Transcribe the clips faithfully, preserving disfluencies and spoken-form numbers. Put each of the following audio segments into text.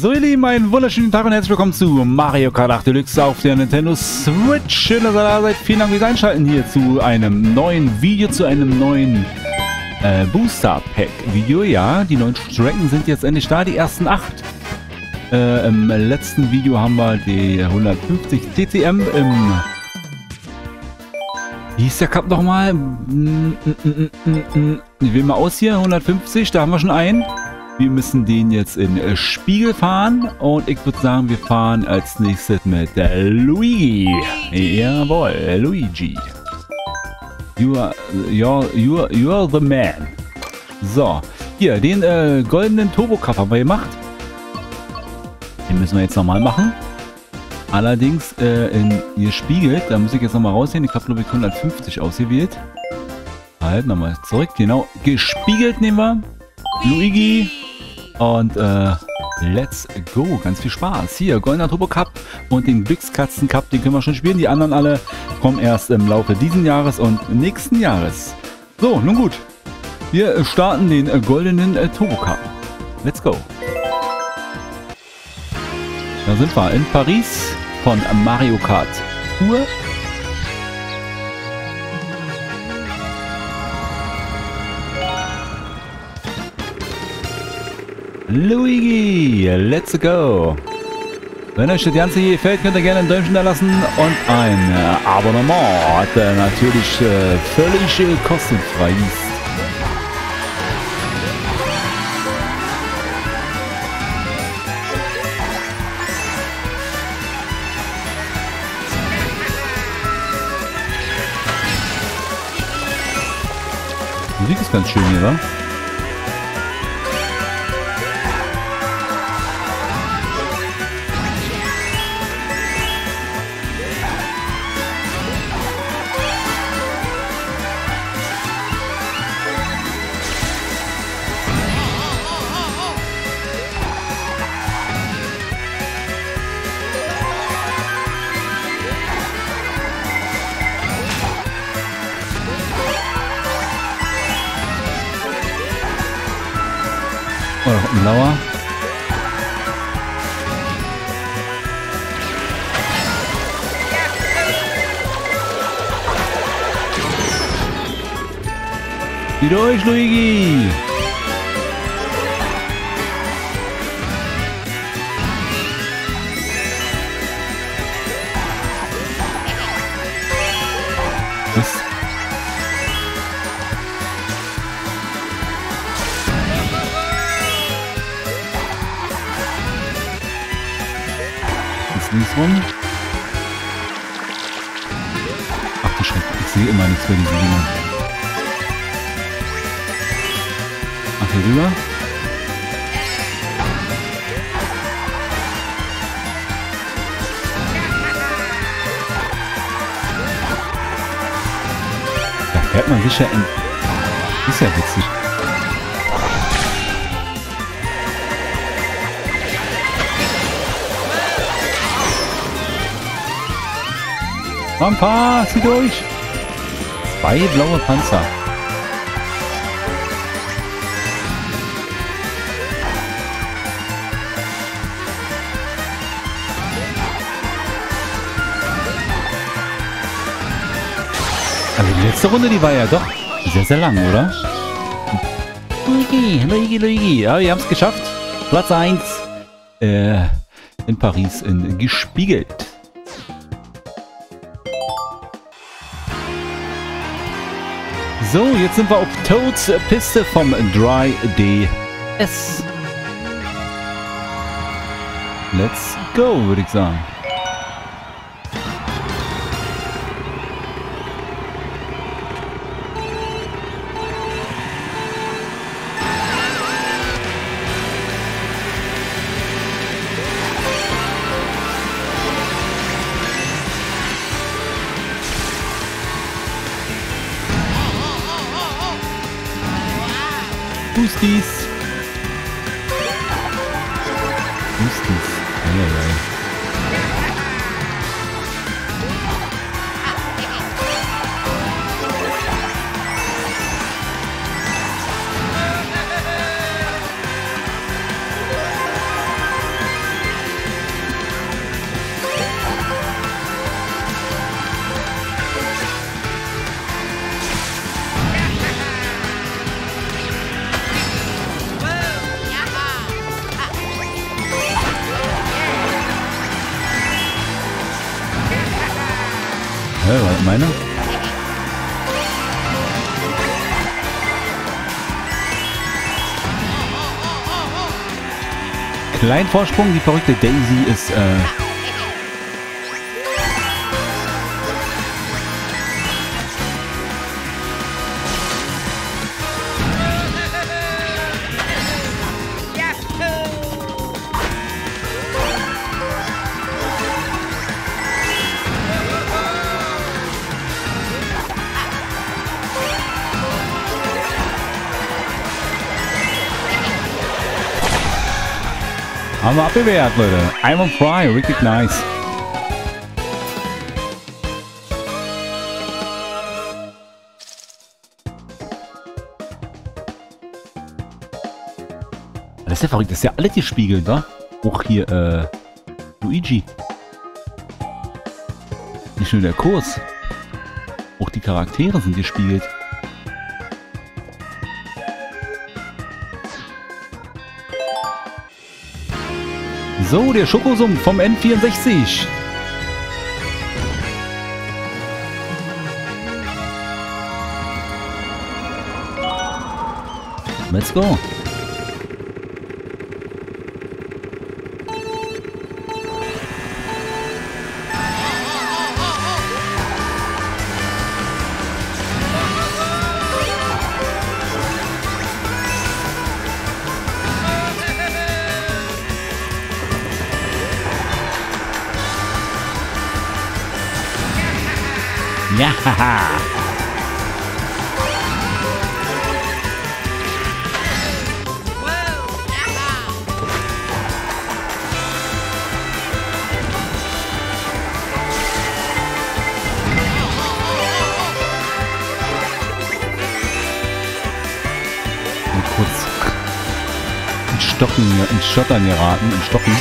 So ihr Lieben, einen wunderschönen Tag und herzlich willkommen zu Mario Kart acht Deluxe auf der Nintendo Switch. Schön, dass ihr da seid. Vielen Dank fürs Einschalten hier zu einem neuen Video, zu einem neuen äh, Booster Pack Video. Ja, die neuen Strecken sind jetzt endlich da, die ersten acht. Äh, im letzten Video haben wir die hundertfünfzig T C M im... Wie hieß der Cup nochmal? Ich will mal aus hier, hundertfünfzig, da haben wir schon einen. Wir müssen den jetzt in äh, Spiegel fahren und ich würde sagen, wir fahren als nächstes mit äh, Luigi. Jawohl, Luigi. You are, you're, you're, you're the man. So, hier, den äh, goldenen Turbo Cup haben wir gemacht. Den müssen wir jetzt nochmal machen. Allerdings äh, in gespiegelt, da muss ich jetzt nochmal raussehen. Ich habe glaube ich hundertfünfzig ausgewählt. Halt, nochmal zurück, genau. Gespiegelt nehmen wir. Luigi. Und äh, let's go. Ganz viel Spaß. Hier, Goldener Turbo Cup und den Glückskatzen Cup, den können wir schon spielen. Die anderen alle kommen erst im Laufe diesen Jahres und nächsten Jahres. So, nun gut. Wir starten den äh, goldenen äh, Turbo Cup. Let's go. Da sind wir in Paris von Mario Kart Tour. Luigi, let's go! Wenn euch das Ganze hier gefällt, könnt ihr gerne ein Däumchen da lassen und ein äh, Abonnement, das natürlich äh, völlig äh, kostenfrei ist. Die Musik ist ganz schön hier, wa? Oh, da kommt ein Lauer. Zieh durch, Luigi! Mist. Links rum. Ach du Schreck, ich sehe immer nichts bei diesen Dingern. Ach, hier rüber. Da fährt man sicher in... Ist ja witzig. Pampa, zieh durch! Zwei blaue Panzer. Also die letzte Runde, die war ja doch sehr, sehr lang, oder? Luigi, Luigi, Luigi. Ja, wir haben es geschafft. Platz eins äh, in Paris in gespiegelt. So, jetzt sind wir auf Toads Piste vom drei D S. Let's go, würde ich sagen. Boosties. Boosties. Eieiei. Hä, was meine? Kleinen Vorsprung, die verrückte Daisy ist, äh... haben wir abgewehrt, Leute. I'm on fry, richtig nice. Das ist ja verrückt, das ist ja alles gespiegelt, wa? Auch hier, äh, Luigi. Nicht nur der Kurs. Auch die Charaktere sind gespiegelt. So, der Schokosumpf vom N vierundsechzig. Let's go. Ja, haha. Kurz ins Stocken, ins Stottern geraten, ins Stocken.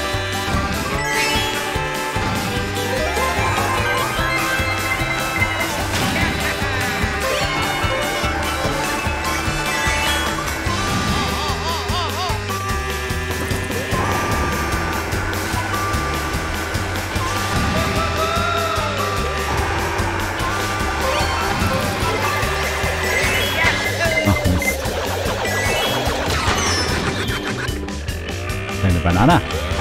Eine Banane.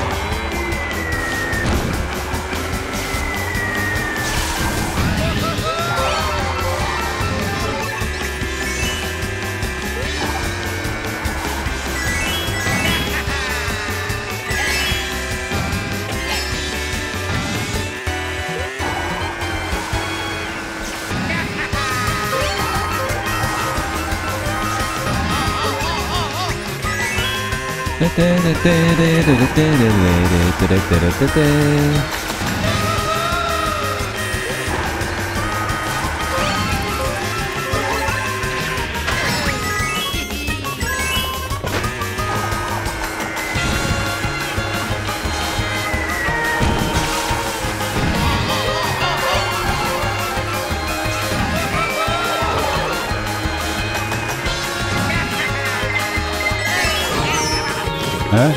Hä?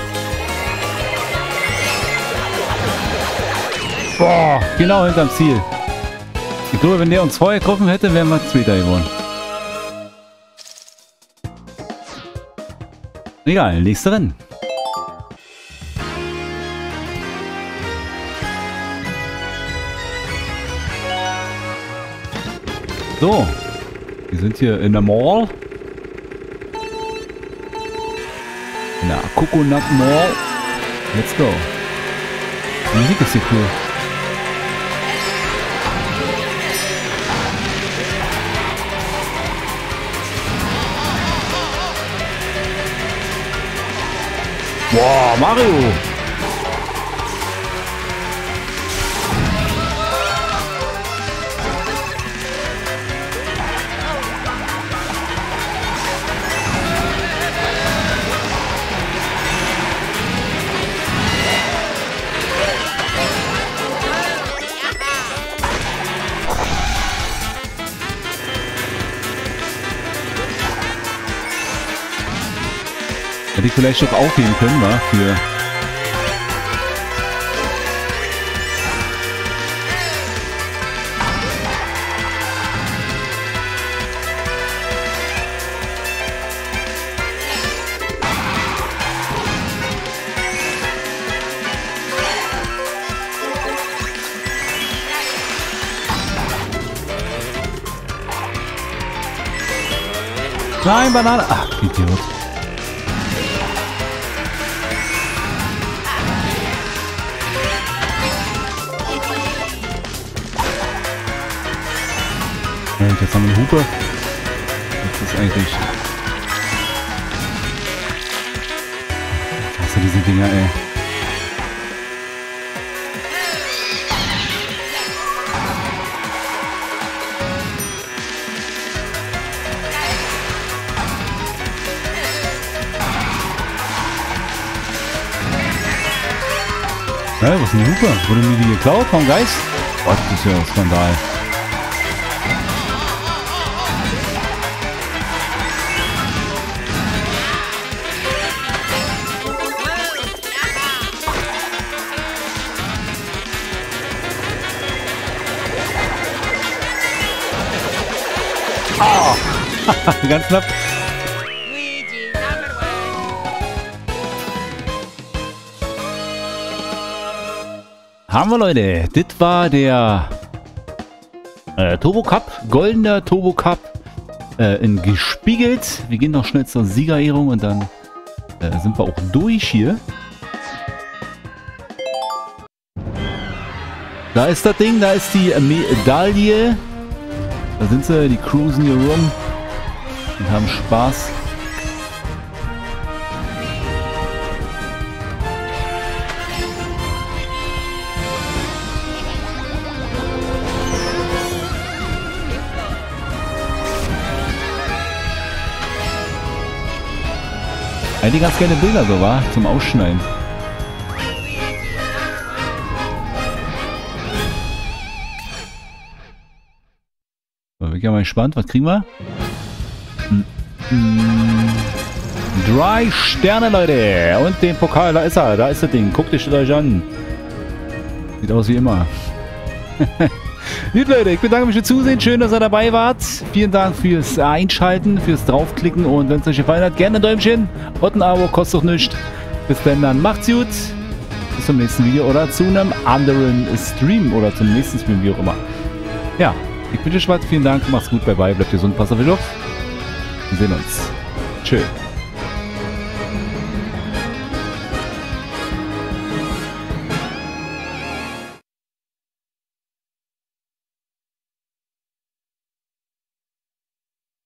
Boah, genau hinterm Ziel. Ich glaube, wenn der uns vorher getroffen hätte, wären wir Zweiter geworden. Egal, nächste Rennen. So, wir sind hier in der Mall. In der Coconut Mall. Let's go. Die Musik ist hier cool. Wow, Mario! Hätte ich vielleicht doch aufheben können, wa? Für... Nein, Banane. Ach, Idiot. Und jetzt haben wir eine Hupe. Das ist eigentlich... Ich hasse diese Dinger, ey. Hä, was ist denn die Hupe? Wurde mir die geklaut vom Geist? Gott, das ist ja ein Skandal. Oh. Ganz knapp. Haben wir, Leute. Das war der äh, Turbo Cup, goldener Turbo Cup äh, in gespiegelt. Wir gehen noch schnell zur Siegerehrung und dann äh, sind wir auch durch hier. Da ist das Ding, da ist die Medaille. Da sind sie, die cruisen hier rum und haben Spaß. Eigentlich ganz gerne Bilder so, war zum Ausschneiden. So, bin ich ja mal gespannt, was kriegen wir? Hm. Hm. Drei Sterne, Leute! Und den Pokal, da ist er, da ist das Ding. Guckt euch an. Sieht aus wie immer. Gut, Leute, ich bedanke mich fürs Zusehen. Schön, dass ihr dabei wart. Vielen Dank fürs Einschalten, fürs Draufklicken. Und wenn es euch gefallen hat, gerne ein Däumchen und ein Abo, kostet doch nichts. Bis dann, dann macht's gut. Bis zum nächsten Video oder zu einem anderen Stream oder zum nächsten Stream, wie auch immer. Ja, ich bin der Schwarz. Vielen Dank. Macht's gut. Bye bye. Bleibt gesund. Passt auf euch auf. Wir sehen uns. Tschö.